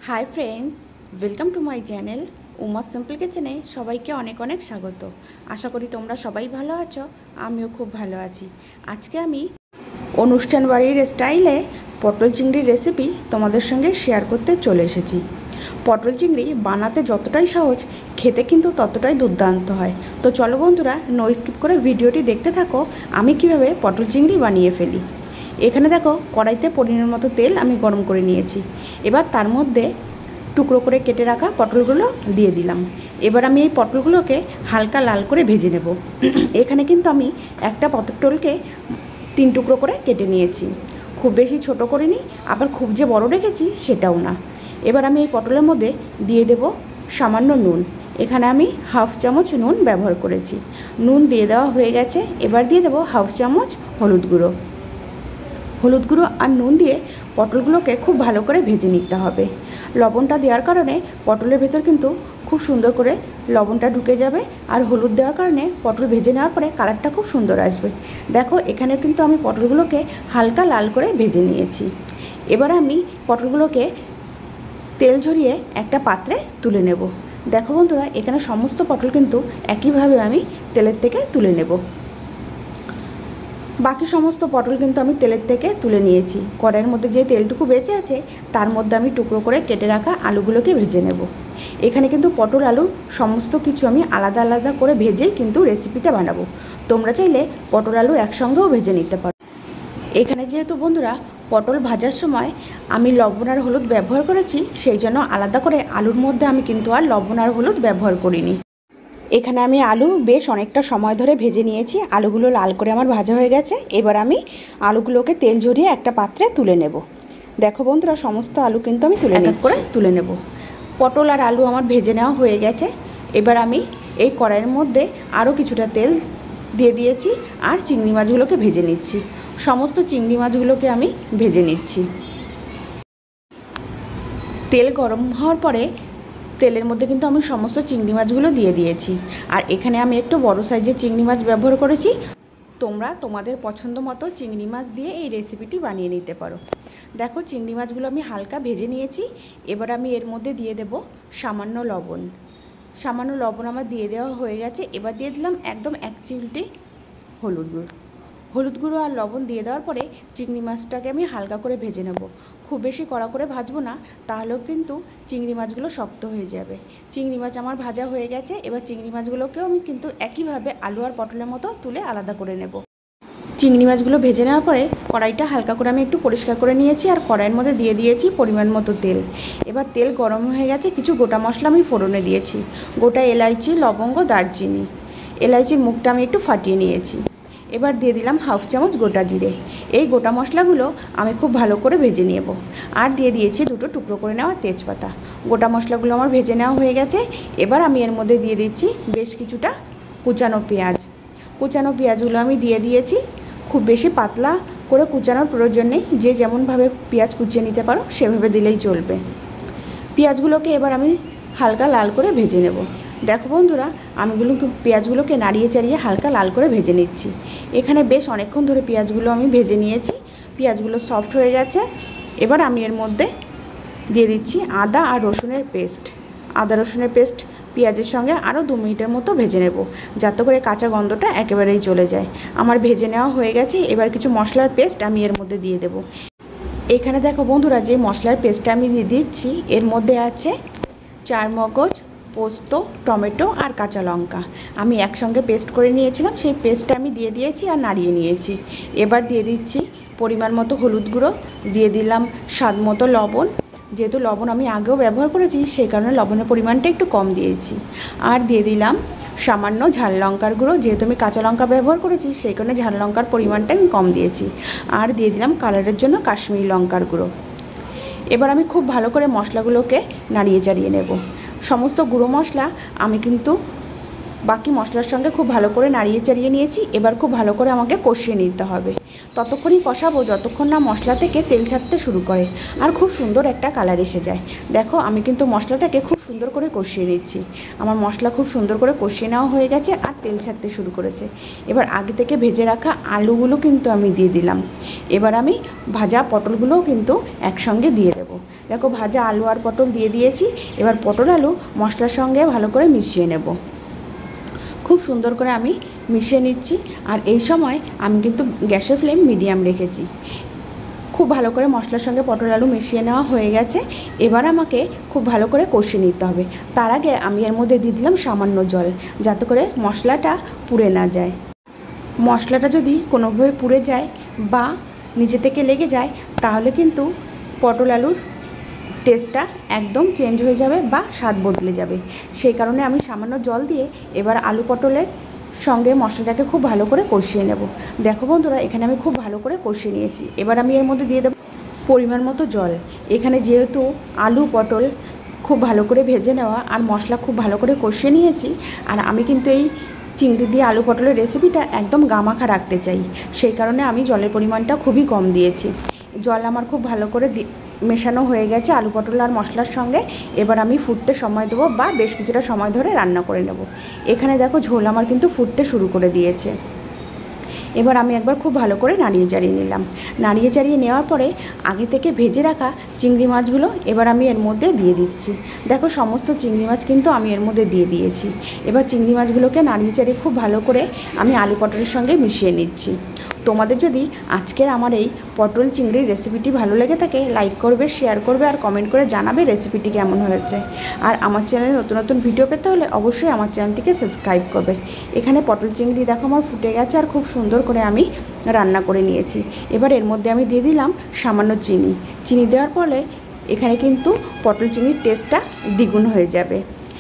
High friends, welcome to my channel Uma simple কিচেনে সবাইকে অনেক অনেক স্বাগত। আশা করি তোমরা সবাই ভালো আছো, আমিও খুব ভালো আছি। আজকে আমি অনুষ্ঠান বাড়ির স্টাইলে পটল চিংড়ির রেসিপি তোমাদের সঙ্গে শেয়ার করতে চলে এসেছি। পটল চিংড়ি বানাতে যতটাই সহজ, খেতে কিন্তু ততটাই দুর্দান্ত হয়। তো চলো বন্ধুরা, নো স্কিপ করে ভিডিওটি দেখতে থাকো আমি কিভাবে পটল চিংড়ি বানিয়ে ফেলি। এখানে দেখো, কড়াইতে পরিমাণ মতো তেল আমি গরম করে নিয়েছি। এবার তার মধ্যে টুকরো করে কেটে রাখা পটলগুলো দিয়ে দিলাম। এবার আমি এই পটলগুলোকে হালকা লাল করে ভেজে নেব। এখানে কিন্তু আমি একটা পটলকে 3 টুকরো করে কেটে নিয়েছি, খুব বেশি ছোট করিনি, আবার খুব যে বড় রেখেছি সেটাও না। এবার আমি এই পটলের মধ্যে দিয়ে দেব সামান্য নুন। এখানে আমি হাফ চামচ নুন ব্যবহার করেছি। নুন দিয়ে দেওয়া হয়ে গেছে। এবার দিয়ে দেব হাফ চামচ হলুদ গুঁড়ো। হলুদ গুঁড়ো আর নুন দিয়ে পটলগুলোকে খুব ভালো করে ভেজে নিতে হবে। লবণটা দেওয়ার কারণে পটলের ভেতর কিন্তু খুব সুন্দর করে লবণটা ঢুকে যাবে, আর হলুদ দেওয়ার কারণে পটল ভেজে নেওয়ার পরে কালারটা খুব সুন্দর আসবে। দেখো, এখানে কিন্তু আমি পটলগুলোকে হালকা লাল করে ভেজে নিয়েছি। এবার আমি পটলগুলোকে তেল ঝরিয়ে একটা পাত্রে তুলে নেব। দেখো বন্ধুরা, এখানে সমস্ত পটল কিন্তু একইভাবে আমি তেলের থেকে তুলে নেব। বাকি সমস্ত পটল কিন্তু আমি তেলের থেকে তুলে নিয়েছি। কড়াইয়ের মধ্যে যে তেলটুকু বেঁচে আছে তার মধ্যে আমি টুকরো করে কেটে রাখা আলুগুলোকে ভেজে নেব। এখানে কিন্তু পটল আলু সমস্ত কিছু আমি আলাদা আলাদা করে ভেজেই কিন্তু রেসিপিটা বানাবো। তোমরা চাইলে পটল আলু একসঙ্গেও ভেজে নিতে পারো। এখানে যেহেতু বন্ধুরা পটল ভাজার সময় আমি লবণ আর হলুদ ব্যবহার করেছি, সেই জন্য আলাদা করে আলুর মধ্যে আমি কিন্তু আর লবণ আর হলুদ ব্যবহার করিনি। এখানে আমি আলু বেশ অনেকটা সময় ধরে ভেজে নিয়েছি। আলুগুলো লাল করে আমার ভাজা হয়ে গেছে। এবার আমি আলুগুলোকে তেল ঝরিয়ে একটা পাত্রে তুলে নেব। দেখো বন্ধুরা, সমস্ত আলু কিন্তু আমি তুলে নেব। পটল আর আলু আমার ভেজে নেওয়া হয়ে গেছে। এবার আমি এই কড়াইয়ের মধ্যে আরও কিছুটা তেল দিয়ে দিয়েছি আর চিংড়ি মাছগুলোকে ভেজে নিচ্ছি। সমস্ত চিংড়ি মাছগুলোকে আমি ভেজে নিচ্ছি। তেল গরম হওয়ার পরে তেলের মধ্যে কিন্তু আমি সমস্ত চিংড়ি মাছগুলো দিয়ে দিয়েছি। আর এখানে আমি একটু বড় সাইজের চিংড়ি মাছ ব্যবহার করেছি। তোমরা তোমাদের পছন্দ মতো চিংড়ি মাছ দিয়ে এই রেসিপিটি বানিয়ে নিতে পারো। দেখো, চিংড়ি মাছগুলো আমি হালকা ভেজে নিয়েছি। এবার আমি এর মধ্যে দিয়ে দেব সামান্য লবণ। সামান্য লবণ আমার দিয়ে দেওয়া হয়ে গেছে। এবার দিয়ে দিলাম একদম 1 চিমটি হলুদ গুঁড়ো। হলুদ গুঁড়ো আর লবণ দিয়ে দেওয়ার পরে চিংড়ি মাছটাকে আমি হালকা করে ভেজে নেব। খুব বেশি কড়া করে ভাজবো না, তাহলেও কিন্তু চিংড়ি মাছগুলো শক্ত হয়ে যাবে। চিংড়ি মাছ আমার ভাজা হয়ে গেছে। এবার চিংড়ি মাছগুলোকেও আমি কিন্তু একইভাবে আলু আর পটলের মতো তুলে আলাদা করে নেব। চিংড়ি মাছগুলো ভেজে নেওয়ার পরে কড়াইটা হালকা করে আমি একটু পরিষ্কার করে নিয়েছি আর কড়াইয়ের মধ্যে দিয়ে দিয়েছি পরিমাণ মতো তেল। এবার তেল গরম হয়ে গেছে। কিছু গোটা মশলা আমি ফোড়নে দিয়েছি। গোটা এলাইচি, লবঙ্গ, দারচিনি। এলাইচির মুখটা আমি একটু ফাটিয়ে নিয়েছি। এবার দিয়ে দিলাম হাফ চামচ গোটা জিরে। এই গোটা মশলাগুলো আমি খুব ভালো করে ভেজে নেব। আর দিয়ে দিয়েছি 2টো টুকরো করে নেওয়া তেজপাতা। গোটা মশলাগুলো আমার ভেজে নেওয়া হয়ে গেছে। এবার আমি এর মধ্যে দিয়ে দিচ্ছি বেশ কিছুটা কুচানো পেঁয়াজ। কুচানো পেঁয়াজগুলো আমি দিয়ে দিয়েছি। খুব বেশি পাতলা করে কুচানোর প্রয়োজন নেই, যে যেমনভাবে পেঁয়াজ কুচিয়ে নিতে পারো সেভাবে দিলেই চলবে। পেঁয়াজগুলোকে এবার আমি হালকা লাল করে ভেজে নেব। দেখো বন্ধুরা, আমি পেঁয়াজগুলোকে নাড়িয়ে চাড়িয়ে হালকা লাল করে ভেজে নিচ্ছি। এখানে বেশ অনেকক্ষণ ধরে পেঁয়াজগুলো আমি ভেজে নিয়েছি। পেঁয়াজগুলো সফট হয়ে গেছে। এবার আমি এর মধ্যে দিয়ে দিচ্ছি আদা আর রসুনের পেস্ট। আদা রসুনের পেস্ট পেঁয়াজের সঙ্গে আরও 2 মিনিটের মতো ভেজে নেব, যাতে করে কাঁচা গন্ধটা একেবারেই চলে যায়। আমার ভেজে নেওয়া হয়ে গেছে। এবার কিছু মশলার পেস্ট আমি এর মধ্যে দিয়ে দেব। এখানে দেখো বন্ধুরা, যে মশলার পেস্টটা আমি দিয়ে দিচ্ছি এর মধ্যে আছে 4 মগজ, পোস্ত, টমেটো আর কাঁচা লঙ্কা। আমি একসঙ্গে পেস্ট করে নিয়েছিলাম, সেই পেস্টটা আমি দিয়ে দিয়েছি আর নাড়িয়ে নিয়েছি। এবার দিয়ে দিচ্ছি পরিমাণ মতো হলুদ গুঁড়ো, দিয়ে দিলাম স্বাদ মতো লবণ। যেহেতু লবণ আমি আগেও ব্যবহার করেছি, সেই কারণে লবণের পরিমাণটা একটু কম দিয়েছি। আর দিয়ে দিলাম সামান্য ঝাল লঙ্কার গুঁড়ো। যেহেতু আমি কাঁচা লঙ্কা ব্যবহার করেছি, সেই কারণে ঝাল লঙ্কার পরিমাণটা আমি কম দিয়েছি। আর দিয়ে দিলাম কালারের জন্য কাশ্মীরি লঙ্কার গুঁড়ো। এবার আমি খুব ভালো করে মশলাগুলোকে নাড়িয়ে চাড়িয়ে নেব। সমস্ত গুঁড়ো মশলা আমি কিন্তু বাকি মশলার সঙ্গে খুব ভালো করে নাড়িয়ে চাড়িয়ে নিয়েছি। এবার খুব ভালো করে আমাকে কষিয়ে নিতে হবে। ততক্ষণই কষাবো যতক্ষণ না মশলা থেকে তেল ছাড়তে শুরু করে আর খুব সুন্দর একটা কালার এসে যায়। দেখো, আমি কিন্তু মশলাটাকে খুব সুন্দর করে কষিয়ে নিচ্ছি। আমার মশলা খুব সুন্দর করে কষিয়ে নেওয়া হয়ে গেছে আর তেল ছাড়তে শুরু করেছে। এবার আগে থেকে ভেজে রাখা আলুগুলো কিন্তু আমি দিয়ে দিলাম। এবার আমি ভাজা পটলগুলোও কিন্তু একসঙ্গে দিয়ে দেব। দেখো ভাজা আলু আর পটল দিয়ে দিয়েছি। এবার পটল আলু মশলার সঙ্গে ভালো করে মিশিয়ে নেব। খুব সুন্দর করে আমি মিশিয়ে নিচ্ছি। আর এই সময় আমি কিন্তু গ্যাসের ফ্লেম মিডিয়াম রেখেছি। খুব ভালো করে মশলার সঙ্গে পটল আলু মিশিয়ে নেওয়া হয়ে গেছে। এবার আমাকে খুব ভালো করে কষিয়ে নিতে হবে। তার আগে আমি এর মধ্যে দিয়ে দিলাম সামান্য জল, যাতে করে মশলাটা পুড়ে না যায়। মশলাটা যদি কোনোভাবে পুড়ে যায় বা নিচে থেকে লেগে যায়, তাহলে কিন্তু পটল আলুর টেস্টটা একদম চেঞ্জ হয়ে যাবে বা স্বাদ বদলে যাবে। সেই কারণে আমি সামান্য জল দিয়ে এবার আলু পটলের সঙ্গে মশলাটাকে খুব ভালো করে কষিয়ে নেব। দেখো বন্ধুরা, এখানে আমি খুব ভালো করে কষিয়ে নিয়েছি। এবার আমি এর মধ্যে দিয়ে দেব পরিমাণ মতো জল। এখানে যেহেতু আলু পটল খুব ভালো করে ভেজে নেওয়া আর মশলা খুব ভালো করে কষিয়ে নিয়েছি, আর আমি কিন্তু এই চিংড়ি দিয়ে আলু পটলের রেসিপিটা একদম গামাখা রাখতে চাই, সেই কারণে আমি জলের পরিমাণটা খুবই কম দিয়েছি। জল আমার খুব ভালো করে মেশানো হয়ে গেছে আলু পটল আর মশলার সঙ্গে। এবার আমি ফুটতে সময় দেবো বা বেশ কিছুটা সময় ধরে রান্না করে নেব। এখানে দেখো ঝোল আমার কিন্তু ফুটতে শুরু করে দিয়েছে। এবার আমি একবার খুব ভালো করে নাড়িয়ে চাড়িয়ে নিলাম। নাড়িয়ে চাড়িয়ে নেওয়ার পরে আগে থেকে ভেজে রাখা চিংড়ি মাছগুলো এবার আমি এর মধ্যে দিয়ে দিচ্ছি। দেখো সমস্ত চিংড়ি মাছ কিন্তু আমি এর মধ্যে দিয়ে দিয়েছি। এবার চিংড়ি মাছগুলোকে নাড়িয়ে চাড়িয়ে খুব ভালো করে আমি আলু পটলের সঙ্গে মিশিয়ে নিচ্ছি। তোমাদের যদি আজকের আমার এই পটল চিংড়ির রেসিপিটি ভালো লেগে থাকে, লাইক করবে, শেয়ার করবে আর কমেন্ট করে জানাবে রেসিপিটি কেমন হয়েছে। আর আমার চ্যানেলে নতুন নতুন ভিডিও পেতে হলে অবশ্যই আমার চ্যানেলটিকে সাবস্ক্রাইব করবে। এখানে পটল চিংড়ি দেখো আমার ফুটে গেছে আর খুব সুন্দর করে আমি রান্না করে নিয়েছি। এবার এর মধ্যে আমি দিয়ে দিলাম সামান্য চিনি। চিনি দেওয়ার ফলে এখানে কিন্তু পটল চিংড়ির টেস্টটা দ্বিগুণ হয়ে যাবে।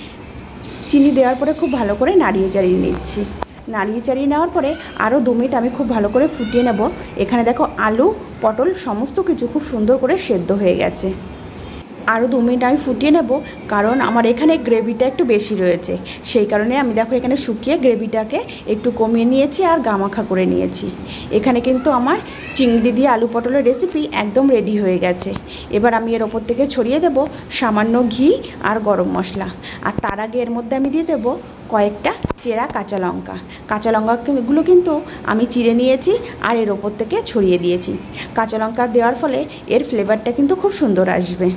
চিনি দেওয়ার পরে খুব ভালো করে নাড়িয়ে চাড়িয়ে নিচ্ছি। নাড়িয়ে চাড়িয়ে নেওয়ার পরে আরও 2 মিনিট আমি খুব ভালো করে ফুটিয়ে নেব। এখানে দেখো আলু পটল সমস্ত কিছু খুব সুন্দর করে সেদ্ধ হয়ে গেছে। আরও 2 মিনিট আমি ফুটিয়ে নেব, কারণ আমার এখানে গ্রেভিটা একটু বেশি রয়েছে। সেই কারণে আমি দেখো এখানে শুকিয়ে গ্রেভিটাকে একটু কমিয়ে নিয়েছি আর গামাখা করে নিয়েছি। এখানে কিন্তু আমার চিংড়ি দিয়ে আলু পটলের রেসিপি একদম রেডি হয়ে গেছে। এবার আমি এর ওপর থেকে ছড়িয়ে দেব সামান্য ঘি আর গরম মশলা। আর তার আগে এর মধ্যে আমি দিয়ে দেবো কয়েকটা চেরা কাঁচা লঙ্কা। কাঁচা লঙ্কাগুলো কিন্তু আমি চিড়ে নিয়েছি আর এর ওপর থেকে ছড়িয়ে দিয়েছি। কাঁচা লঙ্কা দেওয়ার ফলে এর ফ্লেভারটা কিন্তু খুব সুন্দর আসবে।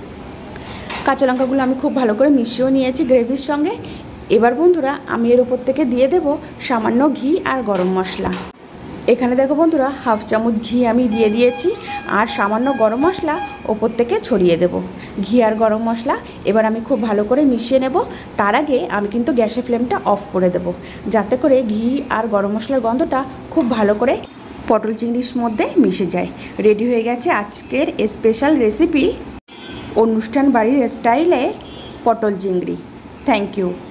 কাঁচা লঙ্কাগুলো আমি খুব ভালো করে মিশিয়েও নিয়েছি গ্রেভির সঙ্গে। এবার বন্ধুরা আমি এর ওপর থেকে দিয়ে দেব সামান্য ঘি আর গরম মশলা। এখানে দেখো বন্ধুরা 1/2 চামচ ঘি আমি দিয়ে দিয়েছি আর সামান্য গরম মশলা ওপর থেকে ছড়িয়ে দেব। ঘি আর গরম মশলা এবার আমি খুব ভালো করে মিশিয়ে নেব। তার আগে আমি কিন্তু গ্যাসের ফ্লেমটা অফ করে দেব, যাতে করে ঘি আর গরম মশলার গন্ধটা খুব ভালো করে পটল চিংড়ির মধ্যে মিশে যায়। রেডি হয়ে গেছে আজকের স্পেশাল রেসিপি, অনুষ্ঠান বাড়ির স্টাইলে পটল চিংড়ি। Thank you.